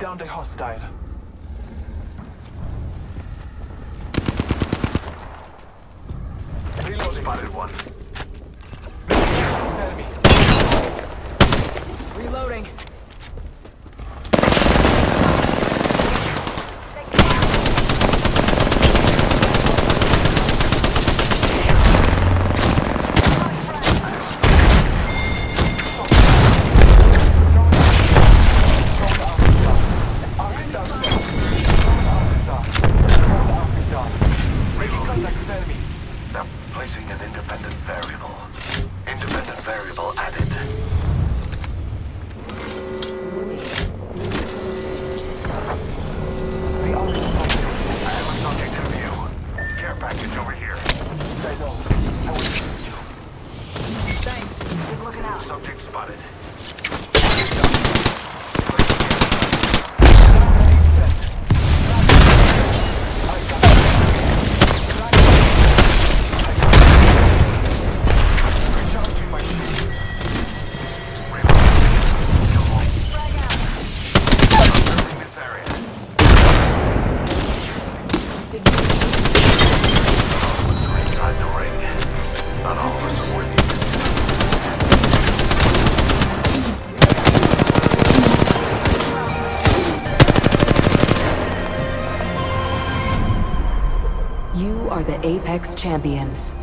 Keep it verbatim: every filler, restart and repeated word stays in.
downed a hostile. Reloading. Spotted one. Enemy. Reloading. Placing an independent variable. Independent variable added. I have a subject in view. Care package over here. I know. I will assist you. Thanks. Keep looking out. Subject spotted. You are the Apex Champions.